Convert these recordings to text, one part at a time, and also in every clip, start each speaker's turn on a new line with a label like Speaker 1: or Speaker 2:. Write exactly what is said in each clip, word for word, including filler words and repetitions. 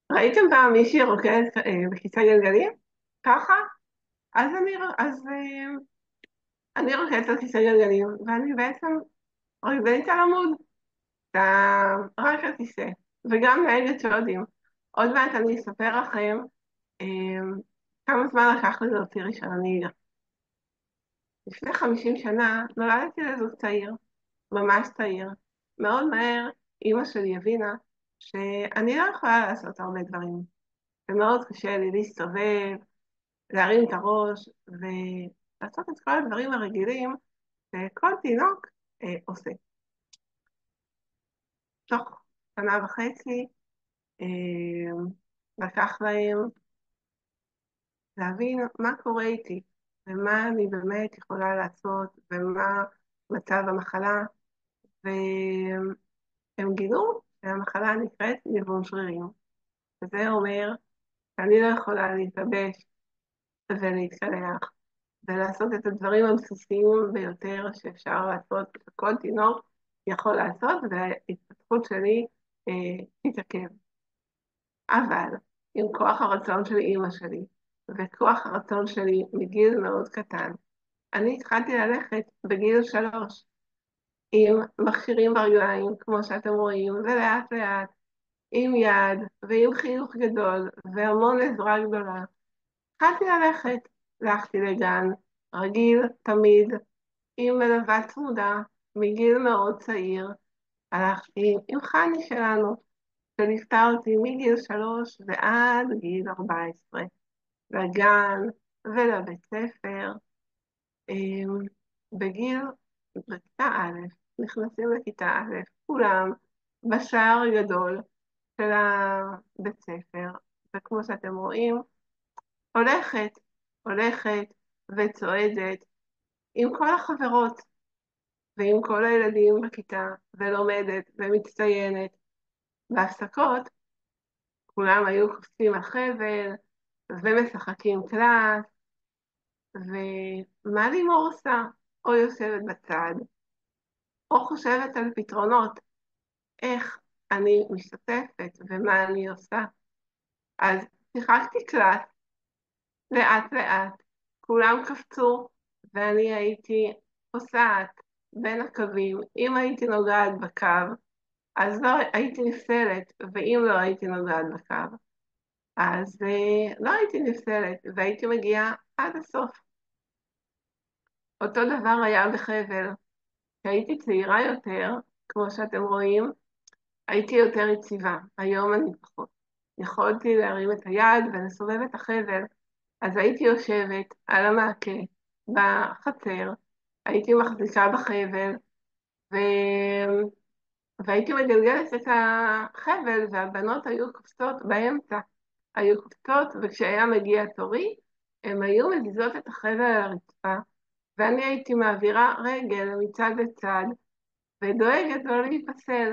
Speaker 1: ראיתם פעם מישהי רוקדת אה, בכיסא גלגלים? ככה? אז אני, אז, אה, אני רוקדת על כיסא גלגלים, ואני בעצם רקדנית על עמוד, אתה רק על כיסא, וגם נהגת שודים. עוד מעט אני אספר לכם אה, כמה זמן לקח לי להוציא רישיון נהיגה. לפני חמישים שנה נולדתי לזוג צעיר, ממש צעיר. מאוד מהר אימא שלי הבינה שאני לא יכולה לעשות הרבה דברים. ומאוד קשה לי להסתובב, להרים את הראש ולעשות את כל הדברים הרגילים שכל תינוק אה, עושה. תוך שנה וחצי אה, לקח להם להבין מה קורה איתי ומה אני באמת יכולה לעשות ומה מצב המחלה, והם גילו שהמחלה נקראת ניוון שרירים. וזה אומר שאני לא יכולה להתלבש ולהתקלח ולעשות את הדברים הבסיסיים ביותר שאפשר לעשות, שכל תינוק יכול לעשות, וההתפתחות שלי אה, תתעכב. אבל עם כוח הרצון של אימא שלי, וכוח הרצון שלי מגיל מאוד קטן, אני התחלתי ללכת בגיל שלוש, עם מכשירים ברגליים, כמו שאתם רואים, ולאט לאט, עם יד, ועם חיוך גדול, והמון עזרה גדולה. התחלתי ללכת, הלכתי לגן, רגיל, תמיד, עם מלווה צמודה, מגיל מאוד צעיר, הלכתי עם חני שלנו, שליוותה אותי מגיל שלוש ועד גיל ארבע עשרה, לגן ולבית ספר. אמ, בגיל, בכיתה א', נכנסים לכיתה א', כולם בשער הגדול של הבית ספר, וכמו שאתם רואים, הולכת, הולכת וצועדת עם כל החברות ועם כל הילדים בכיתה, ולומדת ומצטיינת. בהפסקות כולם היו קופצים על חבל ומשחקים קלאס, ומה לימור עושה? או יושבת בצד, או חושבת על פתרונות, איך אני משתתפת ומה אני עושה. אז שיחקתי קלאס, לאט לאט, כולם קפצו, ואני הייתי פוסעת בין הקווים. אם הייתי נוגעת בקו, אז לא הייתי נפסלת, ואם לא הייתי נוגעת בקו, אז אה, לא הייתי נפסלת, והייתי מגיעה עד הסוף. אותו דבר היה בחבל. כשהייתי צעירה יותר, כמו שאתם רואים, הייתי יותר יציבה. היום אני פחות. יכולתי להרים את היד ולסובב את החבל, אז הייתי יושבת על המעקה בחצר, הייתי מחזיקה בחבל, ו... והייתי מגלגלת את החבל, והבנות היו קופצות באמצע. היו קופצות, וכשהיה מגיע תורי, הן היו מזיזות את החבל על הרצפה, ואני הייתי מעבירה רגל מצד לצד, ודואגת לא להיפסל.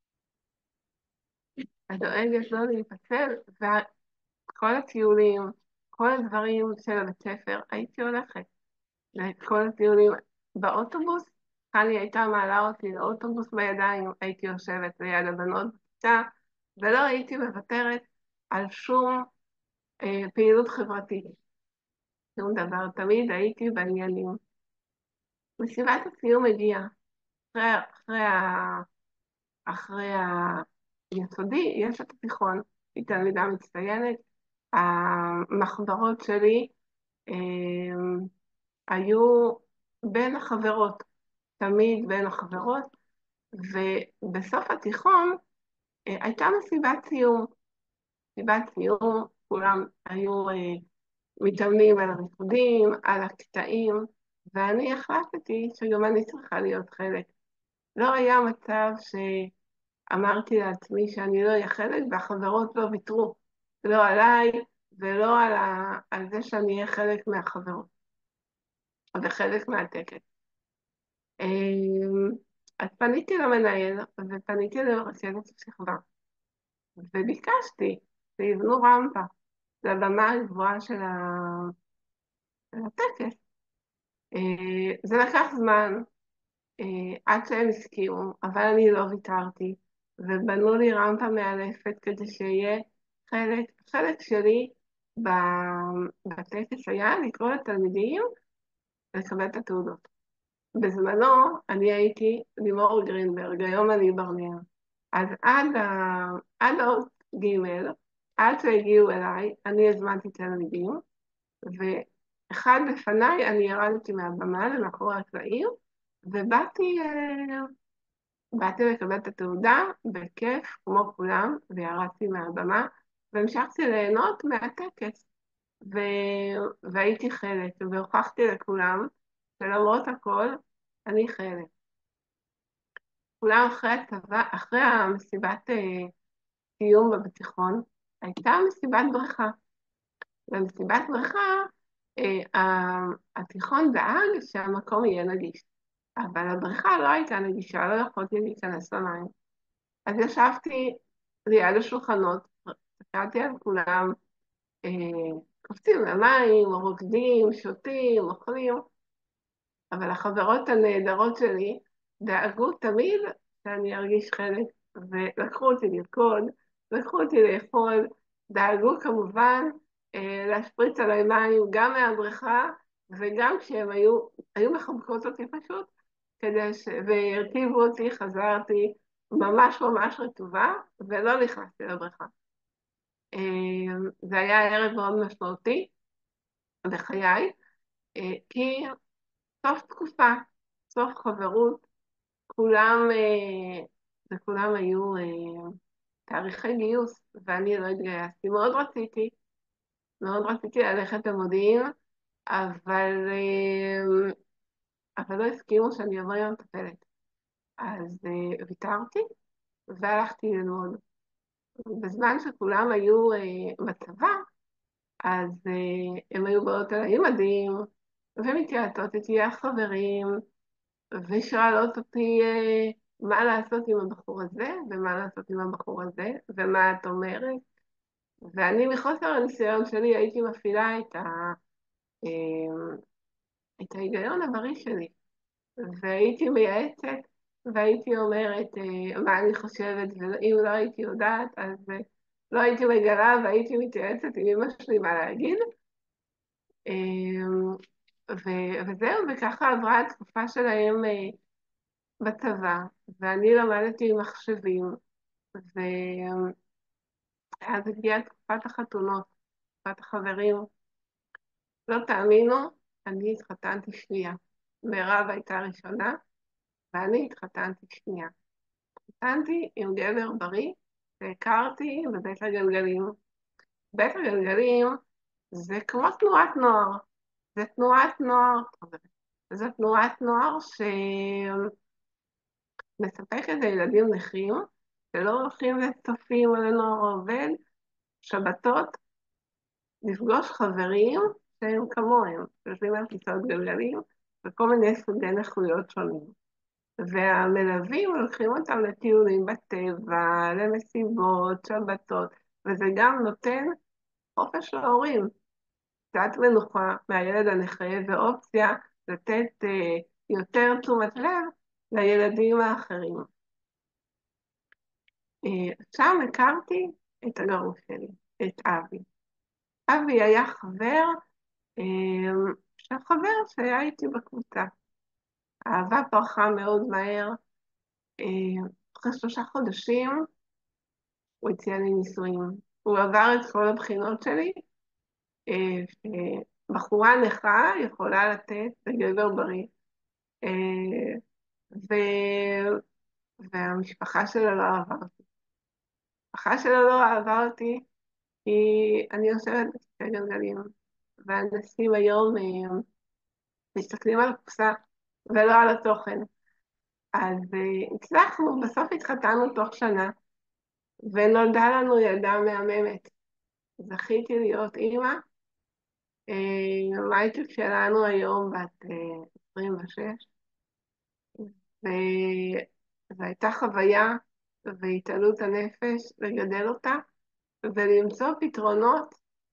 Speaker 1: הדואגת לא להיפסל, וכל הטיולים, כל הדברים של הבית ספר, הייתי הולכת. לכל הטיולים באוטובוס, חני הייתה מעלה אותי לאוטובוס בידיים, הייתי יושבת ליד הבנות בכיתה, ולא הייתי מוותרת על שום אה, פעילות חברתית, שום דבר, תמיד הייתי בעניינים. מסיבת הסיום הגיעה, אחרי, אחרי, ה- אחרי היסודי, יש את התיכון, היא תלמידה מצטיינת, המחברות שלי אה, היו בין החברות, תמיד בין החברות, ובסוף התיכון אה, הייתה מסיבת סיום. מסיבת סיום, כולם היו אה, מתאמנים על הריקודים, על הקטעים, ואני החלטתי שגם אני צריכה להיות חלק. לא היה מצב שאמרתי לעצמי שאני לא אהיה חלק, והחברות לא ויתרו, לא עליי ולא על, ה... על זה שאני אהיה חלק מהחברות, וחלק מהטקס. אמ, אז פניתי למנהל ופניתי לרכזת השכבה, וביקשתי שיבנו רמפה לבמה הגבוהה של ה- של הטקס. אה, זה לקח זמן אה, עד שהם הסכימו, אבל אני לא ויתרתי, ובנו לי רמפה מאלפת כדי שיהיה חלק, חלק שלי ב- בטקס היה לקרוא לתלמידים לקבל את התעודות. בזמנו אני הייתי לימור גרינברג, היום אני ברנע. אז עד, ה... עד האות ג', עד שהגיעו אליי, אני הזמנתי תלמידים, ואחד לפניי אני ירדתי מהבמה למאחורי הקלעים, ובאתי אה, באתי לקבל את התעודה בכיף, כמו כולם, וירדתי מהבמה, והמשכתי ליהנות מהטקס, ו... והייתי חלק, והוכחתי לכולם שלמרות הכל, אני חלק. כולם אחרי הצבא, אחרי המסיבת אה, סיום בתיכון, הייתה מסיבת בריכה. במסיבת בריכה, אה, ה- התיכון דאג שהמקום יהיה נגיש, אבל הבריכה לא הייתה נגישה, לא יכולתי להיכנס למים. אז ישבתי ליד השולחנות, הסתכלתי על כולם, אה, קופצים למים, רוקדים, שותים, אוכלים, אבל החברות הנהדרות שלי דאגו תמיד שאני ארגיש חלק, ולקחו אותי לרקוד, לקחו אותי לאכול, דאגו כמובן אה, להשפריץ עליי מים גם מהבריכה, וגם כשהם היו, היו מחבקות אותי פשוט, כדי ש... והרטיבו אותי, חזרתי ממש ממש רטובה, ולא נכנסתי לבריכה. אה, זה היה ערב מאוד משמעותי בחיי, אה, כי סוף תקופה, סוף חברות, כולם, אה, וכולם היו אה, תאריכי גיוס, ואני לא התגייסתי. מאוד רציתי, מאוד רציתי ללכת למודיעין, אבל, אה, אבל לא הסכימו שאני אבוא עם המטפלת. אז אה, ויתרתי והלכתי ללמוד. בזמן שכולם היו אה, בצבא, אז אה, הם היו באות אליי עם מדים, ומתייעצות איתי החברים, ושואלות אותי אה, מה לעשות עם הבחור הזה, ומה לעשות עם הבחור הזה, ומה את אומרת. ואני מחוסר הניסיון שלי הייתי מפעילה את, ה, אה, את ההיגיון הבריא שלי, והייתי מייעצת, והייתי אומרת אה, מה אני חושבת, ואם לא הייתי יודעת, אז אה, לא הייתי מגלה, והייתי מתייעצת עם אמא שלי מה להגיד. אה, ו- וזהו, וככה עברה התקופה שלהם אה, בצבא, ואני למדתי מחשבים, ואז הגיעה תקופת החתונות, תקופת החברים. לא תאמינו, אני התחתנתי שנייה. מירב הייתה ראשונה, ואני התחתנתי שנייה. התחתנתי עם גבר בריא, והכרתי בבית הגלגלים. בית הגלגלים זה כמו תנועת נוער. זה תנועת נוער, זו תנועת נוער שמספקת לילדים נכים, שלא הולכים לצופים או לנוער עובד, שבתות, לפגוש חברים שהם כמוהם, יושבים על כיסאות גלגלים וכל מיני סוגי נכויות שונים. והמלווים לוקחים אותם לטיולים בטבע, למסיבות, שבתות, וזה גם נותן חופש להורים, קצת מנוחה מהילד הנכה ואופציה לתת אה, יותר תשומת לב לילדים האחרים. אה, שם הכרתי את הגרוש שלי, את אבי. אבי היה חבר אה, של חבר שהיה איתי בקבוצה. האהבה פרחה מאוד מהר. אה, אחרי שלושה חודשים הוא הציע לי נישואים. הוא עבר את כל הבחינות שלי, אה, שבחורה נכה יכולה לתת לגבר בריא. אה, ו... והמשפחה שלו לא אהבה אותי. המשפחה שלו לא אהבה אותי כי אני יושבת בכיסא גלגלים, והאנשים היום אה, מסתכלים על הקופסה ולא על התוכן. אז uh, הצלחנו, בסוף התחתנו תוך שנה, ונולדה לנו ילדה מהממת. זכיתי להיות אימא, uh, מייטל שלנו היום בת uh, עשרים ושש, וזו הייתה חוויה והתעלות הנפש לגדל אותה, ולמצוא פתרונות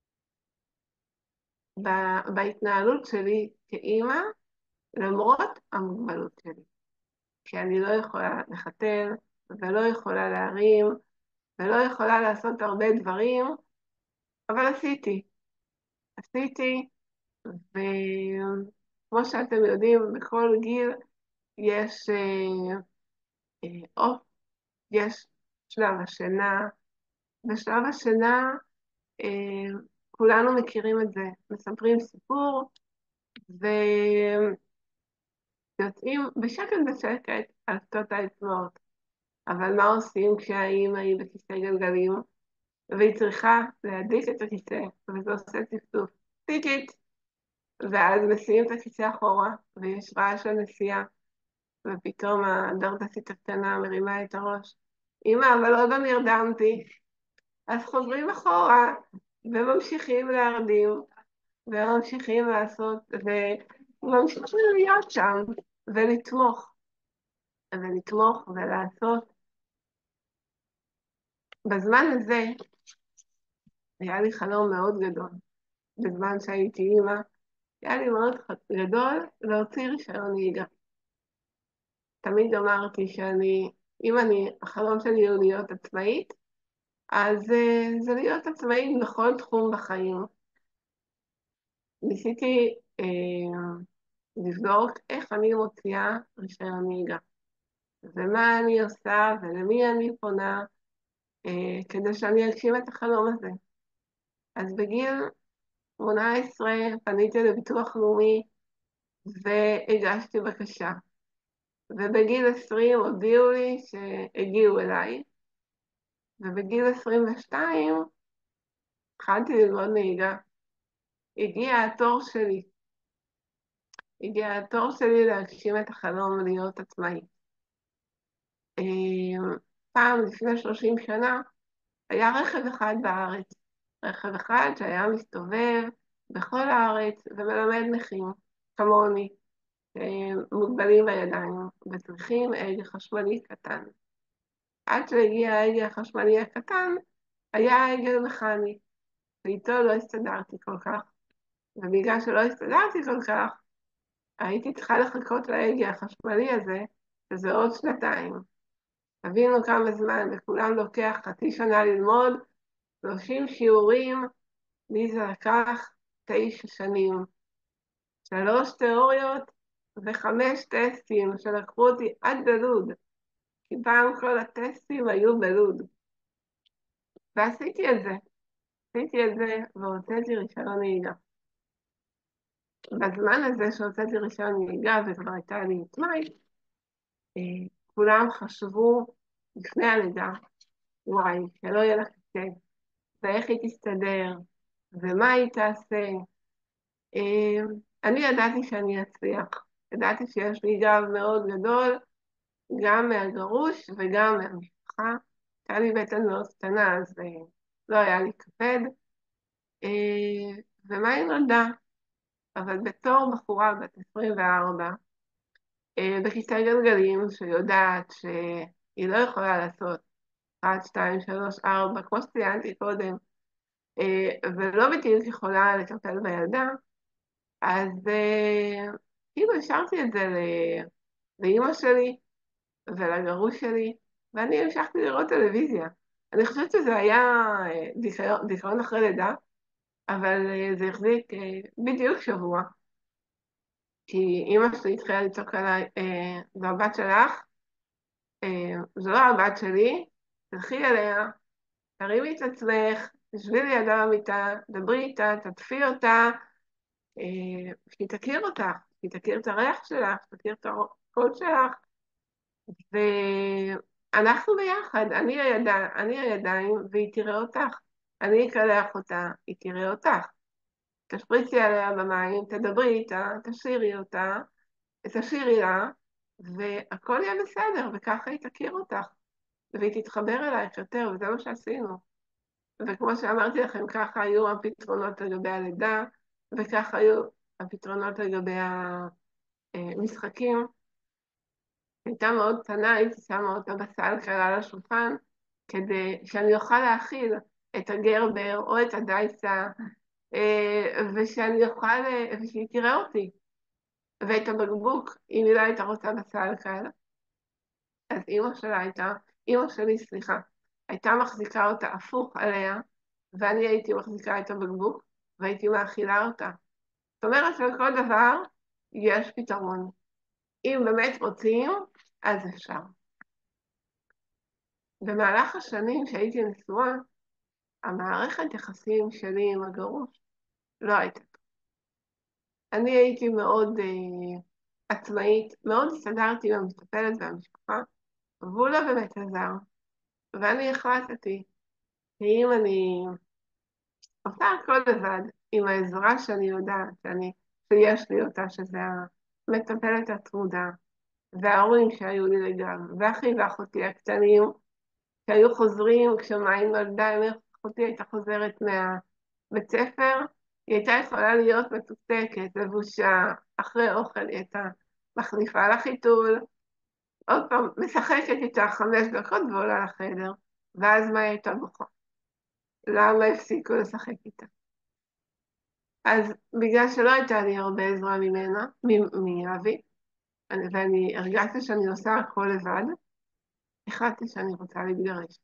Speaker 1: ב- בהתנהלות שלי כאימא, למרות המוגבלות שלי. כי אני לא יכולה לחתל, ולא יכולה להרים, ולא יכולה לעשות הרבה דברים, אבל עשיתי, עשיתי, וכמו שאתם יודעים, בכל גיל יש, אה, אה, או, יש שלב השינה. בשלב השינה, אה, כולנו מכירים את זה, מספרים סיפור, ויוצאים בשקט בשקט על שדות האצבעות. אבל מה עושים כשהאימא היא בכיסא גלגלים, והיא צריכה להדליק את הכיסא, וזה עושה צפצוף, טיקית, ואז מסיעים את הכיסא אחורה, ויש רעש הנסיעה, ופתאום הדרדסית הקטנה מרימה את הראש. אמא, אבל עוד לא נרדמתי. אז חוזרים אחורה, וממשיכים להרדים, וממשיכים לעשות, וממשיכים להיות שם, ולתמוך, ולתמוך ולעשות. בזמן הזה היה לי חלום מאוד גדול. בזמן שהייתי אימא, היה לי מאוד גדול להוציא רישיון נהיגה. תמיד אמרתי שאני, אם אני, החלום שלי הוא להיות עצמאית, אז uh, זה להיות עצמאית בכל תחום בחיים. ניסיתי uh, לבדוק איך אני מוציאה רישיון נהיגה, ומה אני עושה ולמי אני פונה, uh, כדי שאני אגשים את החלום הזה. אז בגיל שמונה עשרה פניתי לביטוח לאומי והגשתי בקשה. ובגיל עשרים הודיעו לי שהגיעו אליי, ובגיל עשרים ושתיים התחלתי ללמוד נהיגה. הגיע התור שלי, הגיע התור שלי להגשים את החלום להיות עצמאי. פעם לפני שלושים שנה היה רכב אחד בארץ, רכב אחד שהיה מסתובב בכל הארץ ומלמד נכים כמוני, מוגבלים בידיים וצריכים הגה חשמלי קטן. עד שהגיע ההגה החשמלי הקטן, היה הגה מכני, ואיתו לא הסתדרתי כל כך, ובגלל שלא הסתדרתי כל כך, הייתי צריכה לחכות להגה החשמלי הזה, שזה עוד שנתיים. תבינו כמה זמן, לכולם לוקח חצי שנה ללמוד, שלושים שיעורים, לי זה לקח תשע שנים. שלוש תיאוריות וחמש טסטים שלקחו אותי עד בלוד, כי פעם כל הטסטים היו בלוד. ועשיתי את זה, עשיתי את זה והוצאתי רישיון נהיגה. בזמן הזה שהוצאתי רישיון נהיגה וכבר הייתה לי עצמאית, כולם חשבו לפני הלידה, וואי, שלא יהיה לה קשה, ואיך היא תסתדר, ומה היא תעשה. אני ידעתי שאני אצליח, ידעתי שיש לי גב מאוד גדול, גם מהגרוש וגם מהמשפחה. הייתה לי בטן מאוד קטנה, אז לא היה לי כבד. ומה היא נולדה? אבל בתור בחורה בת עשרים וארבע, בכיסא גלגלים, שיודעת שהיא לא יכולה לעשות אחת, שתיים, שלוש, ארבע, כמו שציינתי קודם, ולא בדיוק יכולה לטפל בילדה, אז כאילו השארתי את זה לאמא שלי ולגרוש שלי, ואני המשכתי לראות טלוויזיה. אני חושבת שזה היה דיכאון אחרי לידה, אבל זה החזיק בדיוק שבוע. כי אמא שלי התחילה לצעוק עליי, זו הבת שלך, זו לא הבת שלי, תלכי אליה, תרימי את עצמך, תשבי לידה במיטה, דברי איתה, תטפי אותה, שהיא תכיר אותך, שהיא תכיר את הריח שלך, תכיר את הקול שלך, ואנחנו ביחד, אני הידיים, אני הידיים והיא תראה אותך, אני אקלח אותה, היא תראה אותך. תשפריצי עליה במים, תדברי איתה, תשאירי אותה, תשאירי לה, והכל יהיה בסדר, וככה היא תכיר אותך, והיא תתחבר אלייך יותר, וזה מה שעשינו. וכמו שאמרתי לכם, ככה היו הפתרונות לגבי הלידה, וככה היו הפתרונות לגבי המשחקים. הייתה מאוד קטנה, הייתי שמה אותה בסל קלה על השולחן, כדי שאני אוכל להאכיל את הגרבר או את הדייסה, ושאני אוכל, ושהיא תראה אותי. ואת הבקבוק, אם היא לא הייתה רוצה בסל קל, אז אמא שלה הייתה, אמא שלי, סליחה, הייתה מחזיקה אותה הפוך עליה, ואני הייתי מחזיקה את הבקבוק, והייתי מאכילה אותה. זאת אומרת שלכל דבר יש פתרון. אם באמת רוצים, אז אפשר. במהלך השנים שהייתי נשואה, המערכת יחסים שלי עם הגרוש לא הייתה. אני הייתי מאוד אה, עצמאית, מאוד הסתדרתי עם המטפלת והמשפחה, והוא לא באמת עזר. ואני החלטתי שאם אני עושה הכל לבד, עם העזרה שאני יודעת, שאני, שיש לי אותה, שזה המטפלת הצמודה, וההורים שהיו לי לגב, ואחי ואחותי הקטנים, שהיו חוזרים, כשמעין נולדה, אם אחותי הייתה חוזרת מהבית ספר, היא הייתה יכולה להיות מתוקתקת, לבושה, אחרי אוכל היא הייתה מחליפה לחיתול, עוד פעם משחקת איתה חמש דקות ועולה לחדר, ואז מה היא הייתה בוכה? למה הפסיקו לשחק איתה? אז בגלל שלא הייתה לי הרבה עזרה ממנה, מאבי, ואני הרגשתי שאני עושה הכל לבד, החלטתי שאני רוצה להתגרש.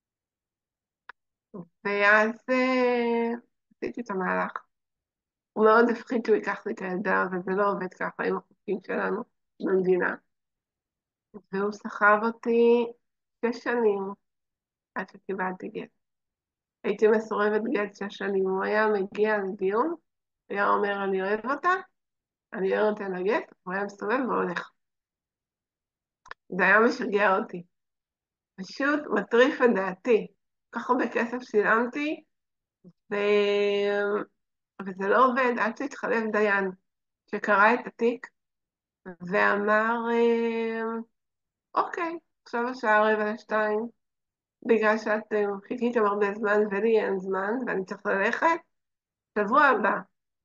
Speaker 1: ואז אה, עשיתי את המהלך. הוא מאוד הפחיד שהוא ייקח לי את הילדה, וזה לא עובד ככה עם החוקים שלנו במדינה. והוא סחב אותי שש שנים עד שקיבלתי גט. הייתי מסורבת גט שש שנים. הוא היה מגיע לדיון, היה אומר, אני אוהב אותה, אני לא נותן לה גט, הוא היה מסתובב והולך. זה היה משגע אותי. פשוט מטריף את דעתי. כל כך הרבה כסף שילמתי, ו... וזה לא עובד עד שהתחלף דיין, שקרא את התיק ואמר, אה, אוקיי, עכשיו השעה רבע לשתיים, בגלל שאתם חיכיתם הרבה זמן ולי אין זמן ואני צריך ללכת, שבוע הבא,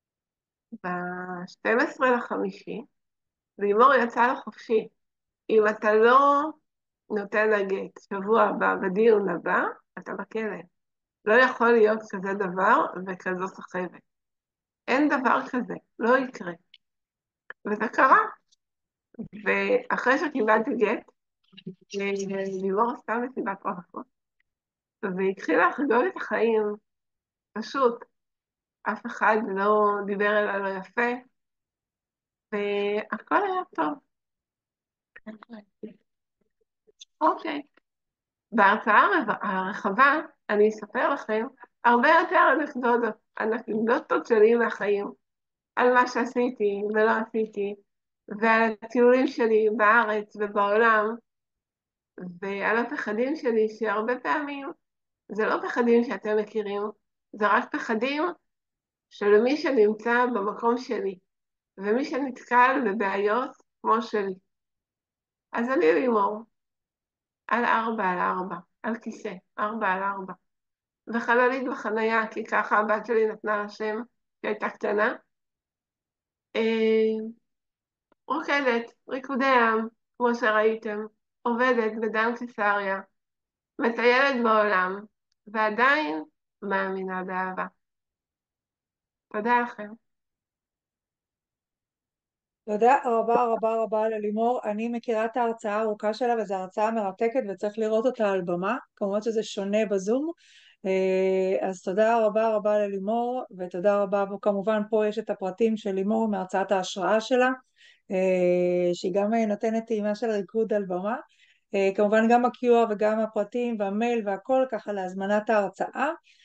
Speaker 1: ב-שנים עשר לחמישי, לימור יצא לחופשי. אם אתה לא נותן לה גט שבוע הבא, בדיון הבא, אתה בכלא. לא יכול להיות כזה דבר וכזו סחבת. אין דבר כזה, לא יקרה. וזה קרה. ואחרי שקיבלתי גט, לימור עשתה מסיבת רווקות, והתחילה לחגוג את החיים, פשוט. אף אחד לא דיבר אליי לא יפה, והכל היה טוב. אוקיי. בהרצאה הרחבה אני אספר לכם הרבה יותר אנקדוטות, אנקדוטות שלי מהחיים, על מה שעשיתי ולא עשיתי, ועל הטיולים שלי בארץ ובעולם, ועל הפחדים שלי, שהרבה פעמים זה לא פחדים שאתם מכירים, זה רק פחדים של מי שנמצא במקום שלי, ומי שנתקל בבעיות כמו שלי. אז אני לימור, על ארבע על ארבע, על כיסא, ארבע על ארבע, וחללית בחנייה, כי ככה הבת שלי נתנה לה שם, שהייתה קטנה. אה, רוקדת, ריקודי עם, כמו שראיתם, עובדת בדן קיסריה, מטיילת בעולם, ועדיין מאמינה באהבה. תודה לכם.
Speaker 2: תודה רבה רבה רבה ללימור. אני מכירה את ההרצאה הארוכה שלה וזו הרצאה מרתקת וצריך לראות אותה על במה, כמובן שזה שונה בזום. אה, אז תודה רבה רבה ללימור, ותודה רבה, וכמובן פה יש את הפרטים של לימור מהרצאת ההשראה שלה, אה, שהיא גם נותנת טעימה של ריקוד על במה. אה, כמובן גם ה-קיו אר וגם הפרטים והמייל והכל ככה להזמנת ההרצאה.